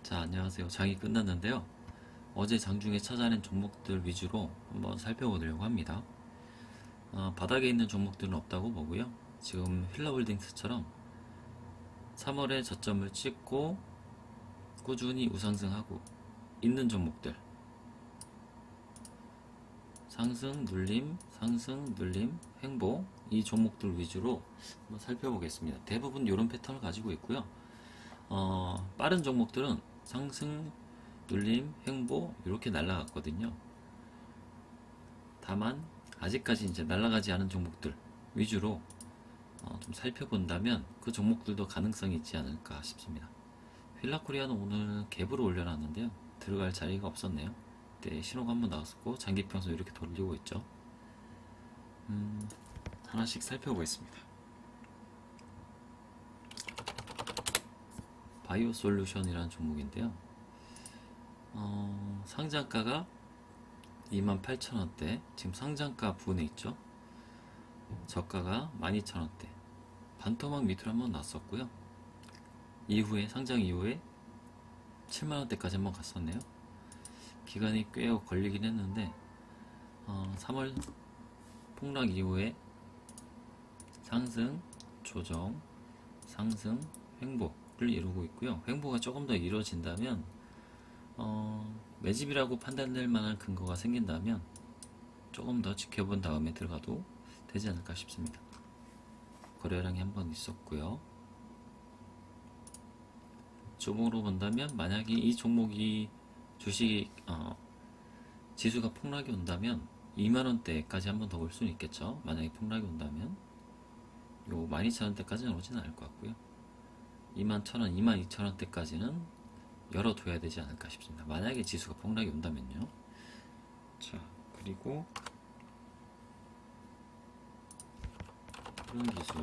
자, 안녕하세요. 장이 끝났는데요. 어제 장중에 찾아낸 종목들 위주로 한번 살펴보려고 합니다. 바닥에 있는 종목들은 없다고 보고요. 지금 힐러홀딩스처럼 3월에 저점을 찍고 꾸준히 우상승하고 있는 종목들, 상승, 눌림, 상승, 눌림, 횡보, 이 종목들 위주로 한번 살펴보겠습니다. 대부분 이런 패턴을 가지고 있고요. 빠른 종목들은 상승, 눌림, 횡보 이렇게 날아갔거든요. 다만 아직까지 이제 날아가지 않은 종목들 위주로 좀 살펴본다면 그 종목들도 가능성이 있지 않을까 싶습니다. 휠라코리아는 오늘 갭으로 올려놨는데요. 들어갈 자리가 없었네요. 그때 신호가 한번 나왔었고 장기평선 이렇게 돌리고 있죠. 하나씩 살펴보겠습니다. 바이오 솔루션이라는 종목인데요. 상장가가 28,000원대, 지금 상장가 부근에 있죠. 저가가 12,000원대, 반토막 밑으로 한번 났었고요. 이후에 상장 이후에 7만원대까지 한번 갔었네요. 기간이 꽤 걸리긴 했는데 3월 폭락 이후에 상승, 조정, 상승, 횡보를 이루고 있고요. 횡보가 조금 더 이루어진다면 매집이라고 판단될 만한 근거가 생긴다면 조금 더 지켜본 다음에 들어가도 되지 않을까 싶습니다. 거래량이 한번 있었고요. 종목으로 본다면 만약에 이 종목이 주식 지수가 폭락이 온다면 2만원대까지 한번 더 올 수는 있겠죠. 만약에 폭락이 온다면 요 12,000원대까지는 오지는 않을 것 같고요. 21,000원, 22,000원대까지는 열어둬야 되지 않을까 싶습니다. 만약에 지수가 폭락이 온다면요. 자, 그리고 푸른 기술.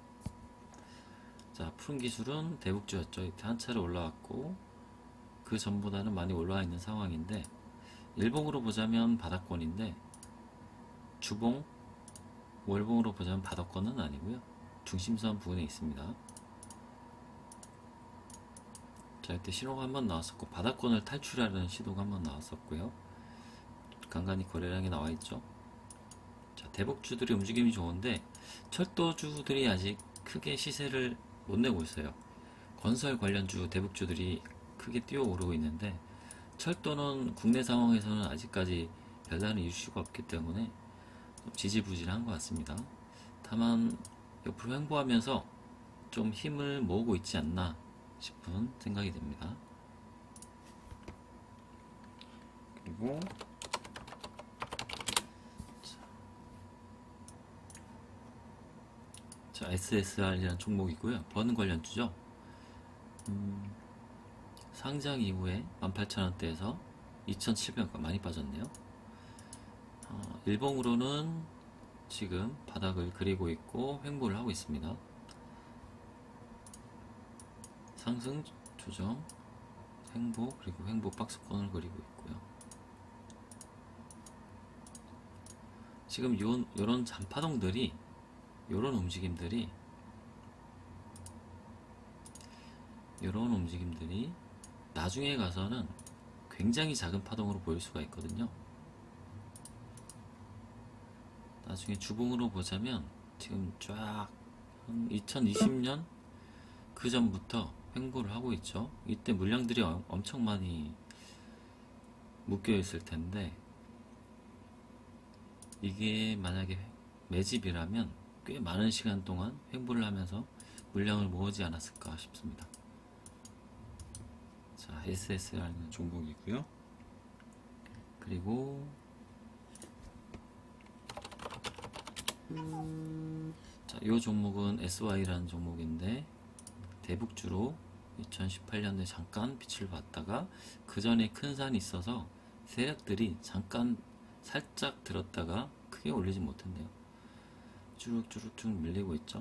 자, 푸른 기술은 대북주였죠. 이때 한 차례 올라왔고 그 전보다는 많이 올라와 있는 상황인데 일봉으로 보자면 바닥권인데 주봉, 월봉으로 보자면 바닥권은 아니고요. 중심선 부근에 있습니다. 자, 이때 신호가 한번 나왔었고 바닥권을 탈출하려는 시도가 한번 나왔었고요. 간간히 거래량이 나와 있죠. 자, 대북주들이 움직임이 좋은데 철도주들이 아직 크게 시세를 못 내고 있어요. 건설 관련주 대북주들이 크게 뛰어오르고 있는데 철도는 국내 상황에서는 아직까지 별다른 이슈가 없기 때문에 지지부진한 것 같습니다. 다만 옆으로 횡보하면서 좀 힘을 모으고 있지 않나 싶은 생각이 듭니다. 그리고 자, SSR이라는 종목이고요. 버는 관련주죠. 상장 이후에 18,000원대에서 2,700원까지 많이 빠졌네요. 일봉으로는 지금 바닥을 그리고 있고 횡보를 하고 있습니다. 상승, 조정, 횡보, 그리고 횡보 박스권을 그리고 있고요. 지금 요런 잔파동들이, 요런 움직임들이 나중에 가서는 굉장히 작은 파동으로 보일 수가 있거든요. 나중에 주봉으로 보자면 지금 쫙 2020년 그 전부터 횡보를 하고 있죠. 이때 물량들이 엄청 많이 묶여 있을 텐데 이게 만약에 매집이라면 꽤 많은 시간 동안 횡보를 하면서 물량을 모으지 않았을까 싶습니다. 자, SS라는 종목이고요. 그리고 자, 이 종목은 SY라는 종목인데 대북주로 2018년도에 잠깐 빛을 봤다가 그 전에 큰 산이 있어서 세력들이 잠깐 살짝 들었다가 크게 올리지 못했네요. 쭈룩쭈룩쭉 밀리고 있죠.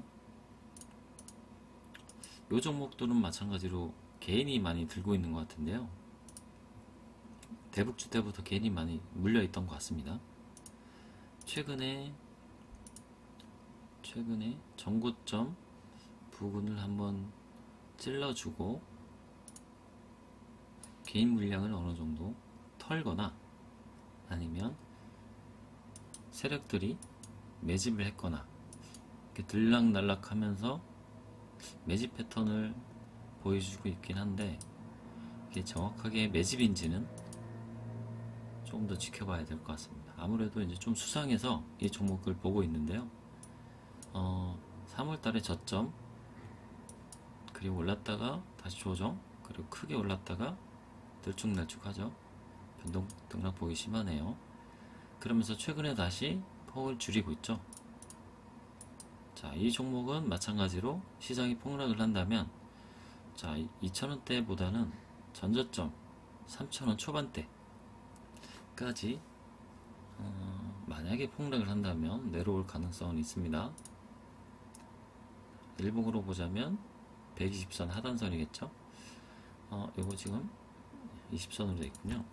이 종목들은 마찬가지로 개인이 많이 들고 있는 것 같은데요. 대북주 때부터 개인이 많이 물려있던 것 같습니다. 최근에 전고점 부근을 한번 찔러주고 개인 물량을 어느 정도 털거나 아니면 세력들이 매집을 했거나 이렇게 들락날락 하면서 매집 패턴을 보여주고 있긴 한데, 이게 정확하게 매집인지는 조금 더 지켜봐야 될 것 같습니다. 아무래도 이제 좀 수상해서 이 종목을 보고 있는데요. 3월달에 저점, 그리고 올랐다가 다시 조정, 그리고 크게 올랐다가 들쭉날쭉하죠. 변동 등락폭이 심하네요. 그러면서 최근에 다시 폭을 줄이고 있죠. 자, 이 종목은 마찬가지로 시장이 폭락을 한다면, 자, 2,000원대보다는 전저점 3,000원 초반대까지 만약에 폭락을 한다면 내려올 가능성은 있습니다. 일봉으로 보자면 120선 하단선이겠죠. 요거 지금 20선으로 되어 있군요.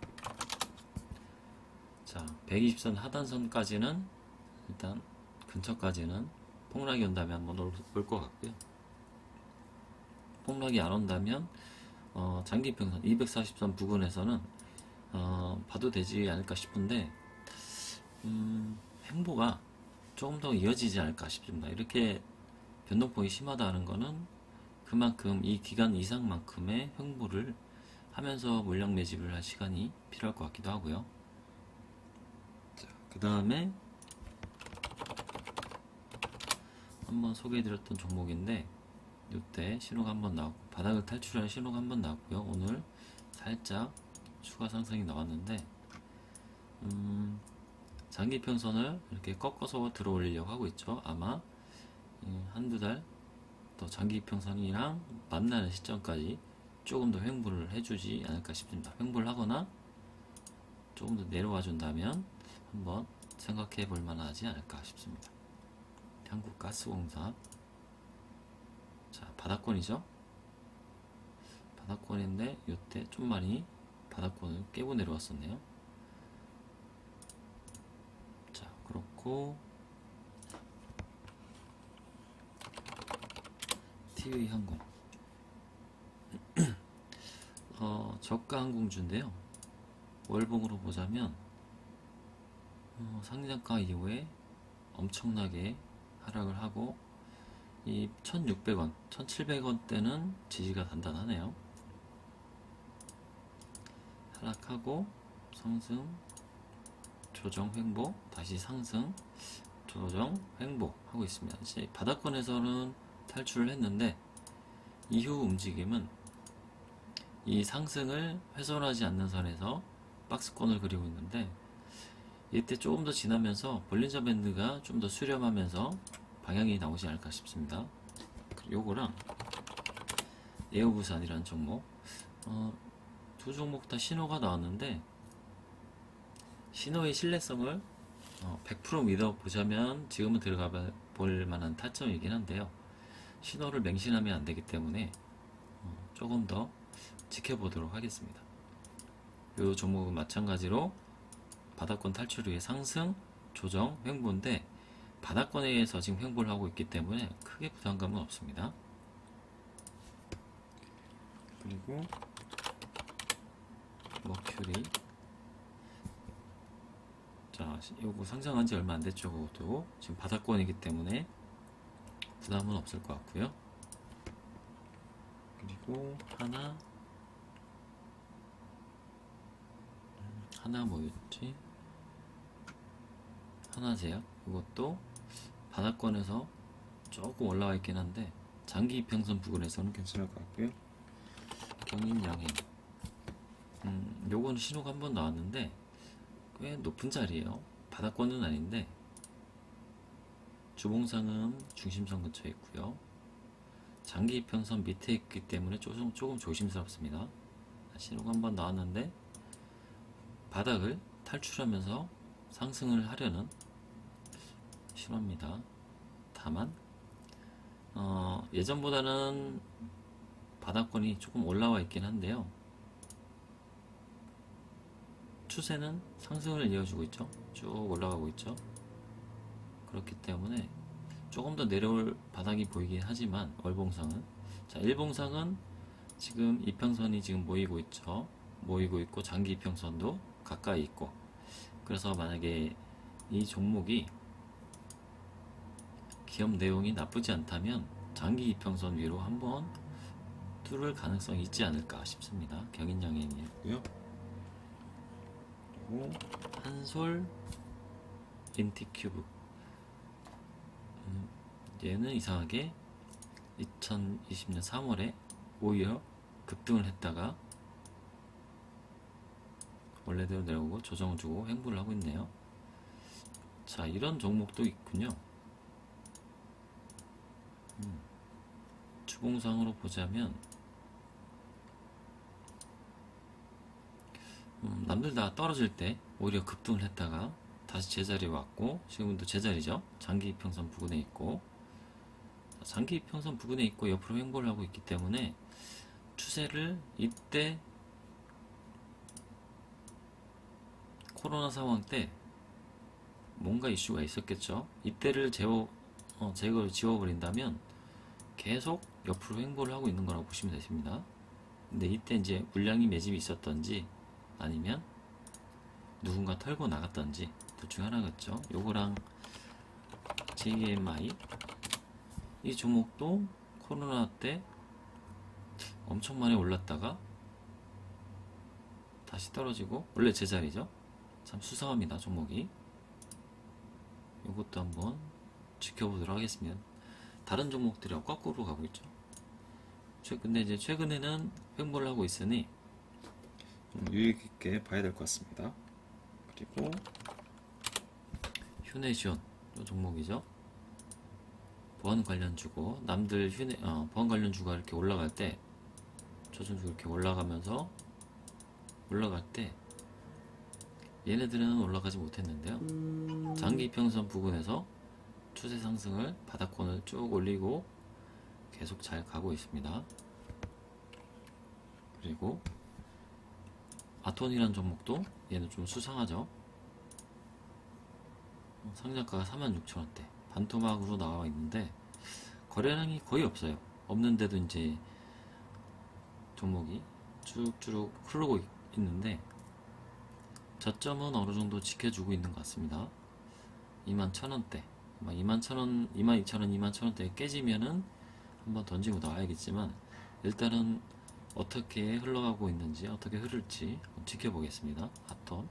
자, 120선 하단선까지는 일단 근처까지는 폭락이 온다면 한번 올 것 같고요. 폭락이 안 온다면 장기평선 240선 부근에서는 봐도 되지 않을까 싶은데, 횡보가 조금 더 이어지지 않을까 싶습니다. 이렇게 변동폭이 심하다는 거는 그만큼 이 기간 이상만큼의 횡보를 하면서 물량 매집을 할 시간이 필요할 것 같기도 하고요. 그 다음에 한번 소개해드렸던 종목인데, 이때 신호가 한번 나왔고 바닥을 탈출하는 신호가 한번 나왔고요. 오늘 살짝 추가 상승이 나왔는데, 장기평선을 이렇게 꺾어서 들어 올리려고 하고 있죠. 아마 한두 달 더 장기평선이랑 만나는 시점까지 조금 더 횡보를 해주지 않을까 싶습니다. 횡보를 하거나 조금 더 내려와 준다면 한번 생각해 볼 만하지 않을까 싶습니다. 한국가스공사, 자, 바닥권이죠. 바닥권인데 이때 좀 많이 바닥권을 깨고 내려왔었네요. 자, 그렇고 TV항공 저가 항공주인데요. 월봉으로 보자면 상장가 이후에 엄청나게 하락을 하고 이 1600원, 1700원대는 지지가 단단하네요. 하락하고 상승, 조정, 횡보, 다시 상승, 조정, 횡보 하고 있습니다. 이제 바닥권에서는 탈출을 했는데, 이후 움직임은 이 상승을 훼손하지 않는 선에서 박스권을 그리고 있는데, 이때 조금 더 지나면서 볼린저 밴드가 좀 더 수렴하면서 방향이 나오지 않을까 싶습니다. 요거랑 에어부산이라는 종목, 두 종목 다 신호가 나왔는데, 신호의 신뢰성을 100% 믿어보자면 지금은 들어가 볼 만한 타점이긴 한데요. 신호를 맹신하면 안 되기 때문에 조금 더 지켜보도록 하겠습니다. 이 종목은 마찬가지로 바닥권 탈출 후에 상승, 조정, 횡보인데, 바닥권에서 지금 횡보를 하고 있기 때문에 크게 부담감은 없습니다. 그리고 머큐리, 자, 요거 상장한 지 얼마 안 됐죠. 그것도 지금 바닥권이기 때문에 부담은 없을 것 같고요. 그리고 하나 뭐였지? 하나제약, 이것도 바닥권에서 조금 올라와 있긴 한데 장기 이평선 부근에서는 괜찮을 것 같고요. 경인양행, 요거는 신호가 한번 나왔는데 꽤 높은 자리에요. 바닥권은 아닌데 주봉상은 중심선 근처에 있고요. 장기 이평선 밑에 있기 때문에 조금 조심스럽습니다. 신호가 한번 나왔는데 바닥을 탈출하면서 상승을 하려는 신호입니다. 다만 예전보다는 바닥권이 조금 올라와 있긴 한데요. 추세는 상승을 이어주고 있죠. 쭉 올라가고 있죠. 그렇기 때문에 조금 더 내려올 바닥이 보이긴 하지만 월봉상은, 자, 일봉상은 지금 이평선이 지금 모이고 있죠. 모이고 있고 장기 이평선도 가까이 있고, 그래서 만약에 이 종목이 기업 내용이 나쁘지 않다면 장기 이평선 위로 한번 뚫을 가능성이 있지 않을까 싶습니다. 경인양행이고요. 그리고 한솔 인티큐브, 얘는 이상하게 2020년 3월에 오히려 급등을 했다가 원래대로 내려오고 조정을 주고 횡보를 하고 있네요. 자, 이런 종목도 있군요. 주봉상으로 보자면 남들 다 떨어질 때 오히려 급등을 했다가 다시 제자리에 왔고, 지금도 제자리죠. 장기 이평선 부근에 있고, 장기 이평선 부근에 있고 옆으로 횡보를 하고 있기 때문에 추세를, 이때 코로나 상황 때 뭔가 이슈가 있었겠죠. 이때를 제거를 지워버린다면 계속 옆으로 횡보를 하고 있는 거라고 보시면 되십니다. 근데 이때 이제 물량이 매집이 있었던지 아니면 누군가 털고 나갔던지 둘 중 하나겠죠. 요거랑 JMI, 이 종목도 코로나 때 엄청 많이 올랐다가 다시 떨어지고 원래 제자리죠. 참 수상합니다, 종목이. 요것도 한번 지켜보도록 하겠습니다. 다른 종목들이랑 거꾸로 가고 있죠. 근데 이제 최근에는 횡보를 하고 있으니 좀 유익 있게 봐야 될 것 같습니다. 그리고 휴내시온, 이 종목이죠. 보안 관련주고, 남들 보안 관련주가 이렇게 올라갈 때, 조선주 이렇게 올라가면서 올라갈 때 얘네들은 올라가지 못했는데요. 장기 이평선 부근에서 추세 상승을, 바닥권을 쭉 올리고 계속 잘 가고 있습니다. 그리고 아톤이라는 종목도 얘는 좀 수상하죠. 상장가가 46,000원대, 반토막으로 나와 있는데 거래량이 거의 없어요. 없는데도 이제 종목이 쭉쭉 흐르고 있는데 저점은 어느 정도 지켜주고 있는 것 같습니다. 21,000원대, 21,000원, 22,000원, 21,000원대 깨지면은 한번 던지고 나와야겠지만, 일단은 어떻게 흘러가고 있는지, 어떻게 흐를지 지켜보겠습니다. 아톤.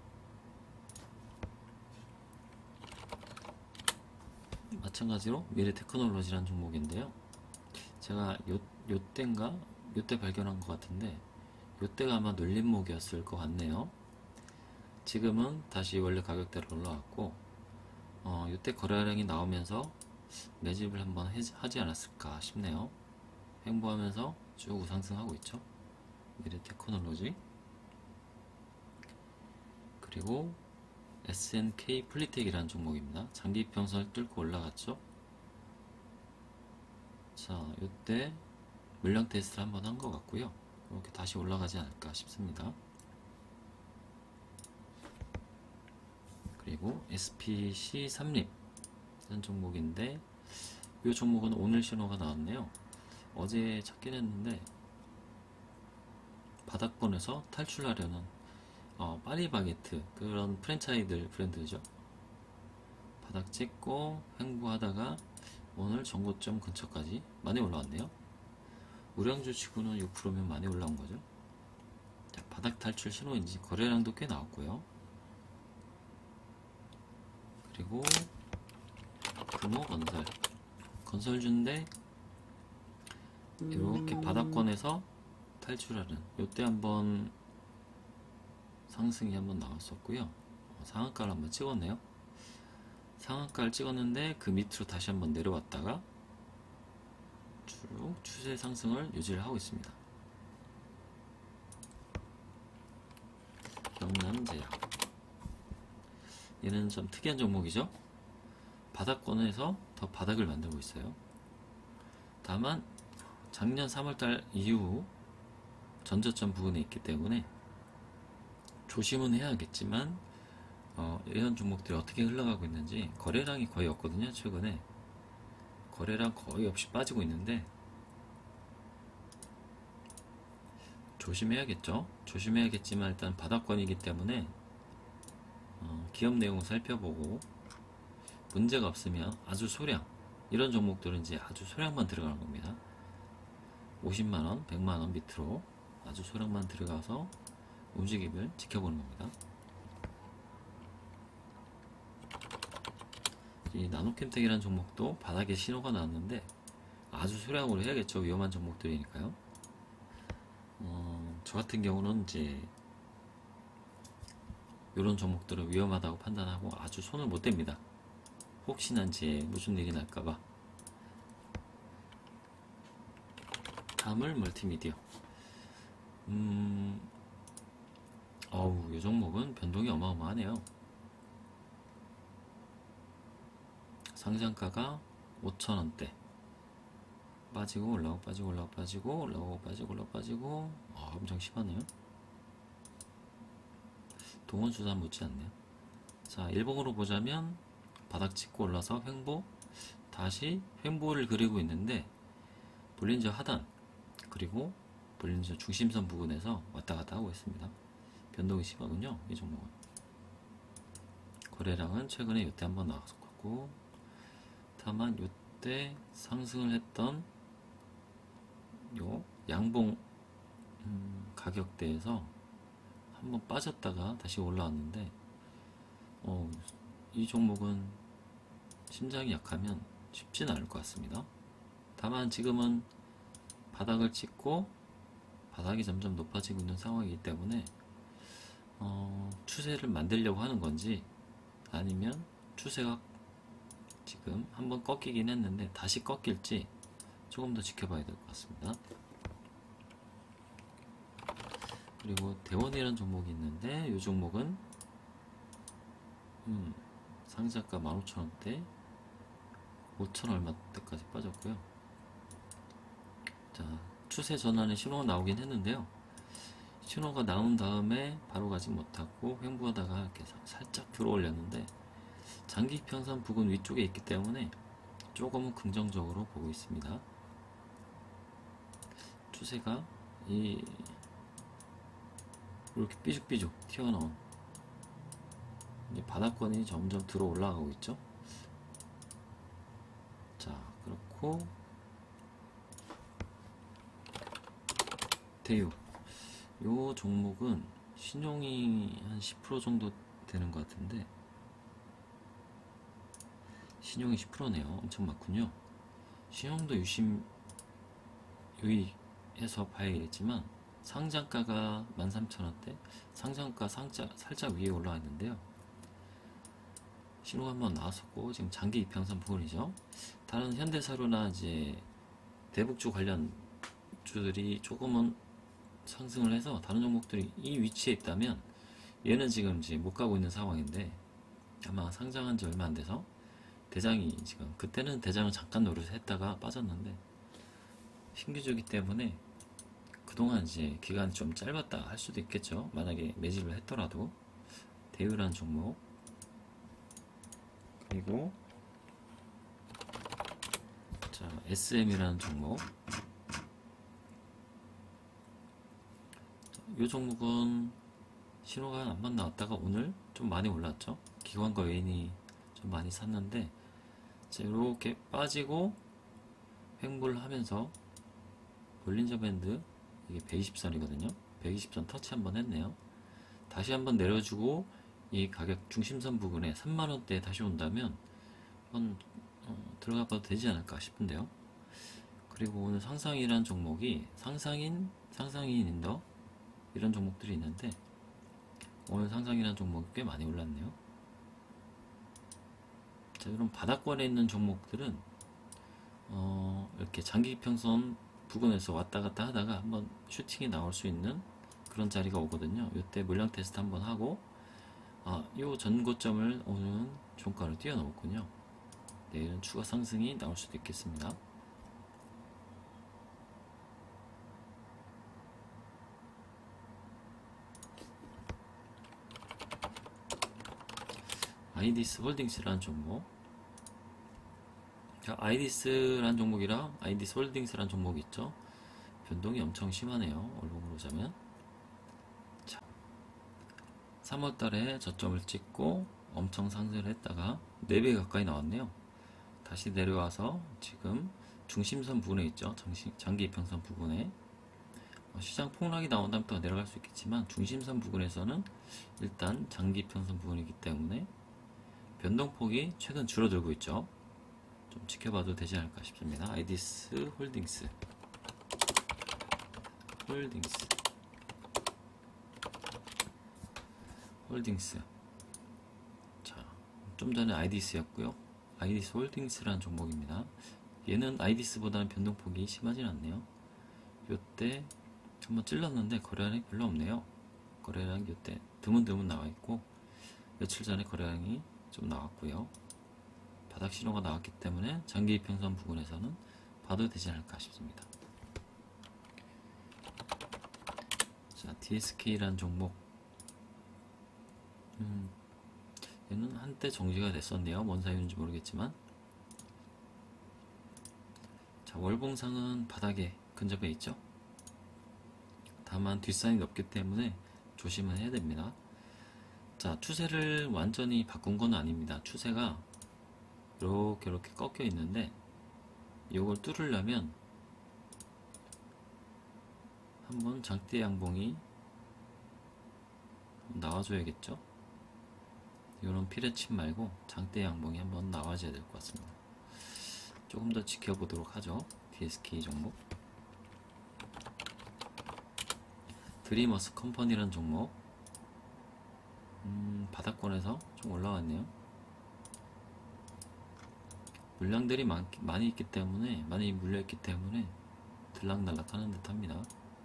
마찬가지로 미래테크놀로지라는 종목인데요. 제가 요때 발견한 것 같은데, 요때가 아마 눌림목이었을 것 같네요. 지금은 다시 원래 가격대로 올라왔고, 요때 거래량이 나오면서 매집을 한번 하지 않았을까 싶네요. 횡보하면서 쭉 상승하고 있죠. 미래테크놀로지. 그리고 SNK 플리텍이라는 종목입니다. 장기 이평선을 뚫고 올라갔죠. 자, 요때 물량 테스트를 한번 한 것 같고요. 이렇게 다시 올라가지 않을까 싶습니다. 그리고 SPC 삼립 이런 종목인데, 이 종목은 오늘 신호가 나왔네요. 어제 찾긴 했는데 바닥권에서 탈출하려는 파리바게트, 그런 프랜차이즈 브랜드죠. 바닥 찍고 횡보하다가 오늘 전고점 근처까지 많이 올라왔네요. 우량주 치고는 6%면 많이 올라온 거죠. 자, 바닥 탈출 신호인지 거래량도 꽤 나왔고요. 그리고 금호건설, 건설주인데 이렇게 바닥권에서 탈출하는, 요때 한번 상승이 한번 나왔었고요. 상한가를 한번 찍었네요. 상한가를 찍었는데 그 밑으로 다시 한번 내려왔다가 쭉 추세 상승을 유지를 하고 있습니다. 영남제약, 얘는 좀 특이한 종목이죠. 바닥권에서 더 바닥을 만들고 있어요. 다만 작년 3월달 이후 전저점 부근에 있기 때문에 조심은 해야겠지만, 이런 종목들이 어떻게 흘러가고 있는지, 거래량이 거의 없거든요. 최근에 거래량 거의 없이 빠지고 있는데 조심해야겠죠. 조심해야겠지만 일단 바닥권이기 때문에 기업 내용을 살펴보고 문제가 없으면 아주 소량, 이런 종목들은 이제 아주 소량만 들어가는 겁니다. 50만원, 100만원 밑으로 아주 소량만 들어가서 움직임을 지켜보는 겁니다. 이 나노캠텍이라는 종목도 바닥에 신호가 나왔는데 아주 소량으로 해야겠죠. 위험한 종목들이니까요. 저 같은 경우는 이제 이런 종목들은 위험하다고 판단하고 아주 손을 못 댑니다. 혹시나 이제 무슨 일이 날까봐. 다음을 멀티미디어. 어우, 이 종목은 변동이 어마어마하네요. 상장가가 5,000원대. 빠지고 올라오고 빠지고 올라오고 빠지고 올라오고 빠지고 올라오고 빠지고. 엄청 심하네요. 동원수단 못지않네요. 자, 일봉으로 보자면 바닥 찍고 올라서 횡보, 다시 횡보를 그리고 있는데 볼린저 하단 그리고 볼린저 중심선 부근에서 왔다갔다 하고 있습니다. 변동이 심하군요. 이 종목은. 거래량은 최근에 이때 한번 나왔었고, 다만 이때 상승을 했던 요 양봉 가격대에서 한번 빠졌다가 다시 올라왔는데 이 종목은 심장이 약하면 쉽지는 않을 것 같습니다. 다만 지금은 바닥을 찍고 바닥이 점점 높아지고 있는 상황이기 때문에 추세를 만들려고 하는 건지 아니면 추세가 지금 한번 꺾이긴 했는데 다시 꺾일지 조금 더 지켜봐야 될 것 같습니다. 그리고 대원이라는 종목이 있는데 이 종목은 상장가 15,000원대 5,000 얼마대까지 빠졌고요. 자, 추세 전환의 신호가 나오긴 했는데요. 신호가 나온 다음에 바로 가지 못하고 횡보하다가 이렇게 살짝 들어 올렸는데 장기 평선 부근 위쪽에 있기 때문에 조금은 긍정적으로 보고 있습니다. 추세가 이렇게 삐죽삐죽 튀어나온 이제 바닥권이 점점 들어 올라가고 있죠. 자, 그렇고 대유, 요 종목은 신용이 한 10% 정도 되는 것 같은데 신용이 10%네요. 엄청 많군요. 신용도 유의해서 봐야겠지만 상장가가 13,000원대, 상장가 살짝 위에 올라와 있는데요. 신호가 한번 나왔었고 지금 장기 이평선 부분이죠. 다른 현대사료나 이제 대북주 관련 주들이 조금은 상승을 해서 다른 종목들이 이 위치에 있다면 얘는 지금 이제 못 가고 있는 상황인데 아마 상장한 지 얼마 안 돼서 대장이 지금 그때는 대장을 잠깐 노릇을 했다가 빠졌는데 신규주기 때문에 그동안 이제 기간이 좀 짧았다 할 수도 있겠죠. 만약에 매집을 했더라도. 대유라는 종목, 그리고 자, SM이라는 종목. 이 종목은 신호가 한번 나왔다가 오늘 좀 많이 올랐죠. 기관과 외인이 좀 많이 샀는데 자, 이렇게 빠지고 횡보를 하면서 볼린저 밴드, 이게 120선이거든요 120선 터치 한번 했네요. 다시 한번 내려주고 이 가격 중심선 부근에 3만원대에 다시 온다면 한번 들어가 봐도 되지 않을까 싶은데요. 그리고 오늘 상상이라는 종목이 상상인 인더 이런 종목들이 있는데 오늘 상상이라는 종목이 꽤 많이 올랐네요. 자, 이런 바닥권에 있는 종목들은 이렇게 장기평선 부근에서 왔다 갔다 하다가 한번 슈팅이 나올 수 있는 그런 자리가 오거든요. 이때 물량 테스트 한번 하고 이 전고점을 오늘은 종가로 뛰어넘었군요. 내일은 추가 상승이 나올 수도 있겠습니다. 아이디스 홀딩스라는 종목. 자, 아이디스라는 종목이랑 아이디스 홀딩스라는 종목이 있죠. 변동이 엄청 심하네요. 얼룩으로 보자면. 자, 3월달에 저점을 찍고 엄청 상승을 했다가 4배 가까이 나왔네요. 다시 내려와서 지금 중심선 부분에 있죠. 장기 이평선 부분에 시장 폭락이 나온 다음에 또 내려갈 수 있겠지만 중심선 부분에서는 일단 장기 이평선 부분이기 때문에 변동폭이 최근 줄어들고 있죠. 좀 지켜봐도 되지 않을까 싶습니다. 아이디스 홀딩스 자, 좀 전에 아이디스였고요. 아이디스 홀딩스라는 종목입니다. 얘는 아이디스보다는 변동폭이 심하진 않네요. 요때 한번 찔렀는데 거래량이 별로 없네요. 거래량이 요때 드문드문 나와있고 며칠 전에 거래량이 좀 나왔고요. 바닥 신호가 나왔기 때문에 장기 이평선 부분에서는 봐도 되지 않을까 싶습니다. 자, DSK라는 종목, 얘는 한때 정지가 됐었네요. 뭔 사유인지 모르겠지만. 자, 월봉상은 바닥에 근접해 있죠. 다만 뒷산이 높기 때문에 조심은 해야 됩니다. 자, 추세를 완전히 바꾼 건 아닙니다. 추세가 이렇게 꺾여 있는데 이걸 뚫으려면 한번 장대 양봉이 나와줘야겠죠. 이런 피레침 말고 장대 양봉이 한번 나와줘야 될 것 같습니다. 조금 더 지켜보도록 하죠. DSK 종목. 드리머스 컴퍼니라는 종목, 바닥권에서 좀 올라왔네요. 물량들이 많이 있기 때문에, 많이 물려있기 때문에 들락날락 하는 듯 합니다.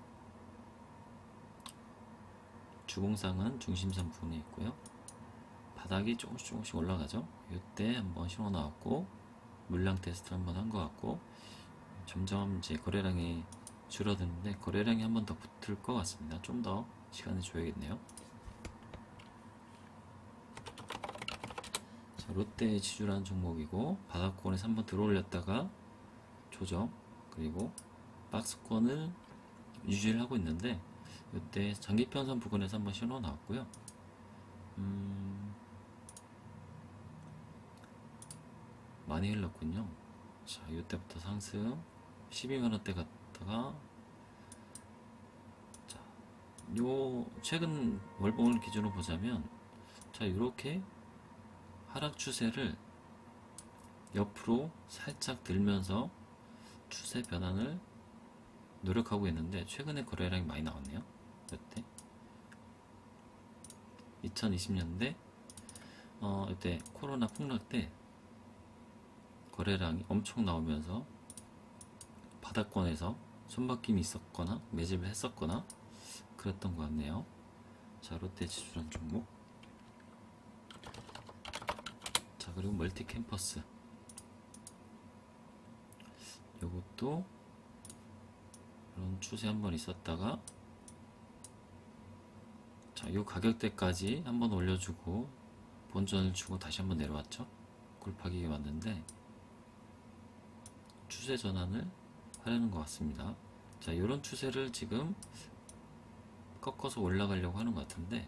주봉상은 중심선 부분에 있고요. 바닥이 조금씩 올라가죠. 이때 한번 신호 나왔고 물량 테스트 한번 한 것 같고, 점점 이제 거래량이 줄어드는데 거래량이 한 번 더 붙을 것 같습니다. 좀 더 시간을 줘야겠네요. 자, 롯데 지주라는 종목이고 바닥권에서 한번 들어올렸다가 조정, 그리고 박스권을 유지를 하고 있는데 이때 장기평선 부근에서 한번 신호 나왔고요. 많이 흘렀군요. 자, 이때부터 상승 12만원대 갔다가, 자, 요 최근 월봉을 기준으로 보자면, 자, 이렇게 하락 추세를 옆으로 살짝 들면서 추세 변환을 노력하고 있는데 최근에 거래량이 많이 나왔네요. 이때 2020년대 이때 코로나 폭락 때 거래량이 엄청 나오면서 바닥권에서 손바뀜이 있었거나 매집을 했었거나 그랬던 것 같네요. 자, 롯데 지주라는 종목. 자, 그리고 멀티 캠퍼스, 요것도 이런 추세 한번 있었다가, 자, 요 가격대까지 한번 올려주고 본전을 주고 다시 한번 내려왔죠. 굴파기가 왔는데 추세 전환을 하려는 것 같습니다. 자, 요런 추세를 지금 꺾어서 올라가려고 하는 것 같은데,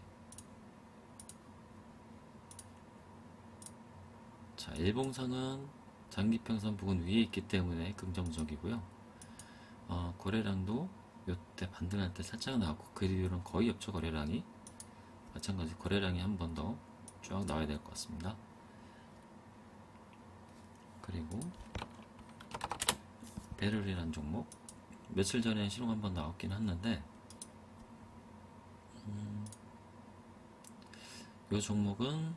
자, 일봉상은 장기평선 부근 위에 있기 때문에 긍정적이고요. 거래량도 요때 반등할 때 살짝 나왔고 그 뒤로는 거의 없죠. 거래량이 마찬가지 거래량이 한 번 더 쭉 나와야 될 것 같습니다. 그리고 베를이라는 종목, 며칠 전에 신호가 한번 나왔긴 했는데 이 종목은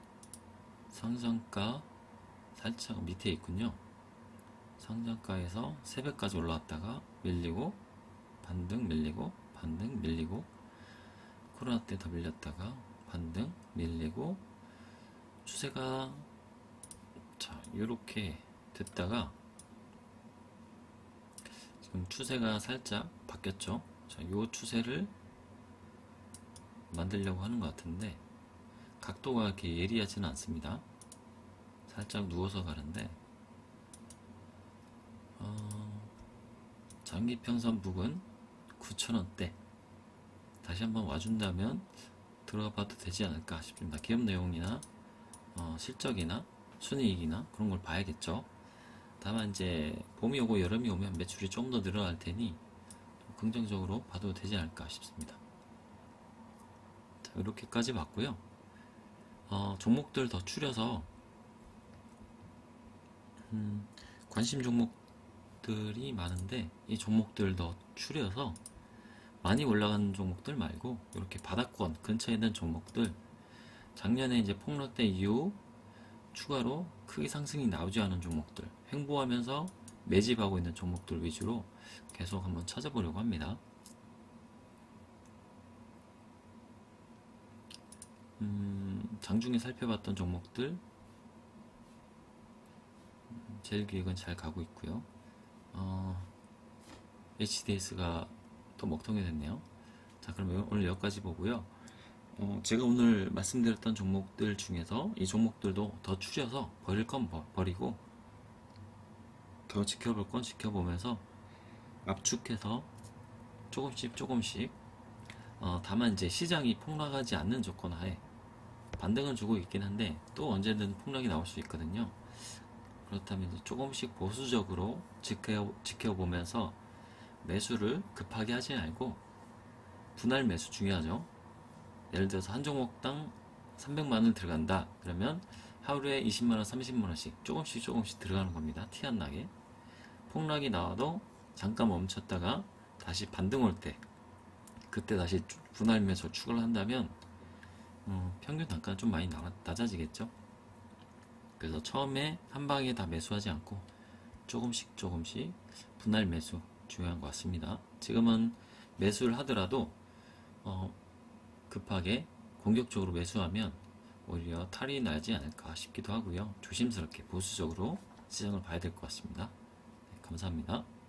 상장가 살짝 밑에 있군요. 상장가에서 새벽까지 올라왔다가 밀리고 반등 밀리고 반등 밀리고, 코로나 때 더 밀렸다가 반등 밀리고, 추세가 자 요렇게 됐다가 지금 추세가 살짝 바뀌었죠. 자, 요 추세를 만들려고 하는 것 같은데 각도가 이렇게 예리하지는 않습니다. 살짝 누워서 가는데 장기평선 부근 9,000원대 다시 한번 와준다면 들어가 봐도 되지 않을까 싶습니다. 기업 내용이나 실적이나 순이익이나 그런 걸 봐야겠죠. 다만 이제 봄이 오고 여름이 오면 매출이 좀 더 늘어날 테니 긍정적으로 봐도 되지 않을까 싶습니다. 자, 이렇게까지 봤고요. 종목들 더 추려서 관심 종목들이 많은데 이 종목들 더 추려서 많이 올라가는 종목들 말고 이렇게 바닥권 근처에 있는 종목들, 작년에 이제 폭락 때 이후 추가로 크게 상승이 나오지 않은 종목들, 횡보하면서 매집하고 있는 종목들 위주로 계속 한번 찾아보려고 합니다. 장중에 살펴봤던 종목들 제일기획은 잘 가고 있고요. HDS가 또 먹통이 됐네요. 자, 그러면 오늘 여기까지 보고요. 제가 오늘 말씀드렸던 종목들 중에서 이 종목들도 더 추려서 버릴 건 버리고 더 지켜볼 건 지켜보면서 압축해서 조금씩 다만 이제 시장이 폭락하지 않는 조건 하에 반등은 주고 있긴 한데 또 언제든 폭락이 나올 수 있거든요. 그렇다면 이제 조금씩 보수적으로 지켜보면서 매수를 급하게 하지 말고 분할 매수 중요하죠. 예를 들어서 한 종목당 300만원 들어간다 그러면 하루에 20만원 30만원씩 조금씩 들어가는 겁니다. 티 안 나게. 폭락이 나와도 잠깐 멈췄다가 다시 반등 올 때 그때 다시 분할 매수 추가를 한다면 평균 단가는 좀 많이 낮아지겠죠. 그래서 처음에 한 방에 다 매수하지 않고 조금씩 분할 매수 중요한 것 같습니다. 지금은 매수를 하더라도 급하게 공격적으로 매수하면 오히려 탈이 나지 않을까 싶기도 하고요. 조심스럽게 보수적으로 시장을 봐야 될 것 같습니다. 네, 감사합니다.